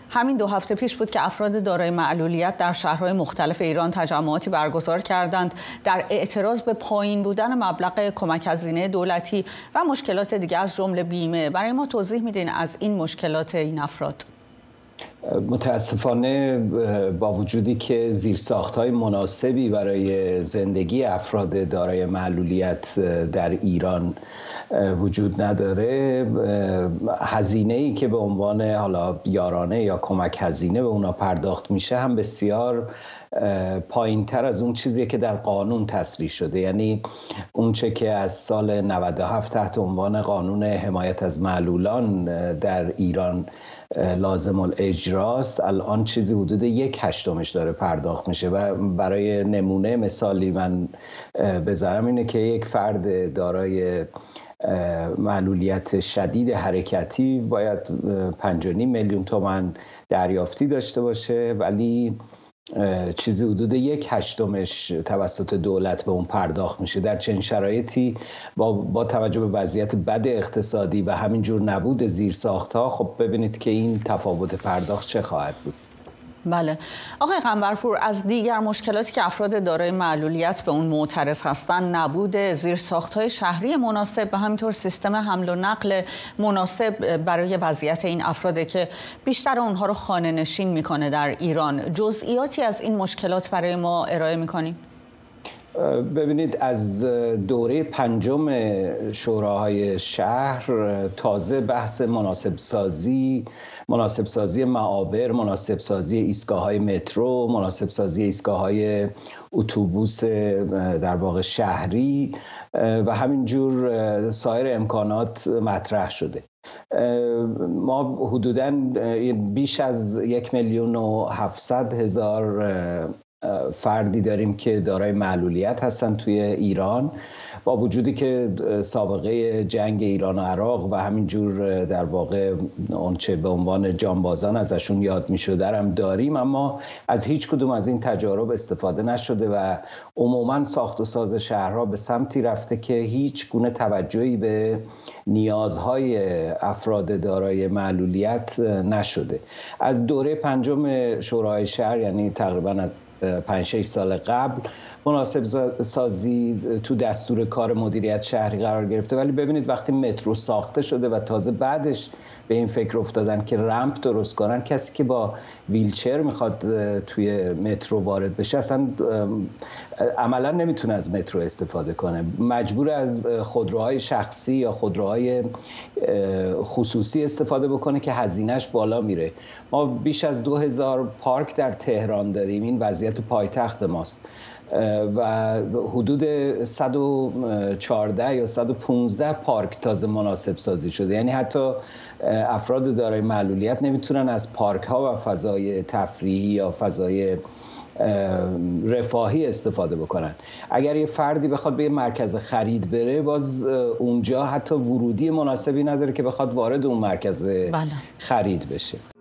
همین 2 هفته پیش بود که افراد دارای معلولیت در شهرهای مختلف ایران تجمعاتی برگزار کردند در اعتراض به پایین بودن مبلغ کمک هزینه دولتی و مشکلات دیگه از جمله بیمه. برای ما توضیح میدین از این مشکلات این افراد؟ متاسفانه با وجودی که زیرساخت‌های مناسبی برای زندگی افراد دارای معلولیت در ایران وجود نداره، هزینه‌ای که به عنوان حالا یارانه یا کمک هزینه به اونا پرداخت میشه هم بسیار پایین‌تر از اون چیزیه که در قانون تصریح شده. یعنی اون چه که از سال 97 تحت عنوان قانون حمایت از معلولان در ایران لازم الاجراست، الان چیزی حدود 1/8 داره پرداخت میشه. و برای نمونه مثالی من بذارم اینه که یک فرد دارای معلولیت شدید حرکتی باید 5.5 میلیون تومان دریافتی داشته باشه، ولی چیزی حدود 1/8 توسط دولت به اون پرداخت میشه. در چنین شرایطی با توجه به وضعیت بد اقتصادی و همینجور نبود زیرساخت‌ها، خب ببینید که این تفاوت پرداخت چه خواهد بود. بله آقای قنبرپور، از دیگر مشکلاتی که افراد دارای معلولیت به اون معترض هستند نبود زیرساخت‌های شهری مناسب و همینطور سیستم حمل و نقل مناسب برای وضعیت این افراده که بیشتر اونها رو خانه نشین میکنه در ایران. جزئیاتی از این مشکلات برای ما ارائه میکنیم؟ ببینید، از دوره 5 شوراهای شهر تازه بحث مناسب سازی معابر، مناسب سازی ایستگاه‌های مترو، مناسب سازی ایستگاه‌های اتوبوس در واقع شهری و همینجور سایر امکانات مطرح شده. ما حدوداً بیش از 1,700,000 فردی داریم که دارای معلولیت هستن توی ایران، با وجودی که سابقه جنگ ایران و عراق و همینجور در واقع آنچه به عنوان جانبازان ازشون یاد می شده هم داریم، اما از هیچ کدوم از این تجارب استفاده نشده و عموماً ساخت و ساز شهرها به سمتی رفته که هیچ گونه توجهی به نیازهای افراد دارای معلولیت نشده. از دوره 5 شورای شهر، یعنی تقریباً از 5-6 سال قبل، مناسب سازی تو دستور کار مدیریت شهری قرار گرفته، ولی ببینید وقتی مترو ساخته شده و تازه بعدش به این فکر افتادن که رمپ درست کنن، کسی که با ویلچر میخواد توی مترو وارد بشه اصلا عملا نمیتونه از مترو استفاده کنه، مجبور از خودروهای شخصی یا خودروهای خصوصی استفاده بکنه که هزینهش بالا میره. ما بیش از 2000 پارک در تهران داریم، این وضعیت پایتخت ماست، و حدود 114 یا 115 پارک تازه مناسب سازی شده. یعنی حتی افراد دارای معلولیت نمیتونن از پارک ها و فضای تفریحی یا فضای رفاهی استفاده بکنن. اگر یه فردی بخواد به یه مرکز خرید بره، باز اونجا حتی ورودی مناسبی نداره که بخواد وارد اون مرکز خرید بشه.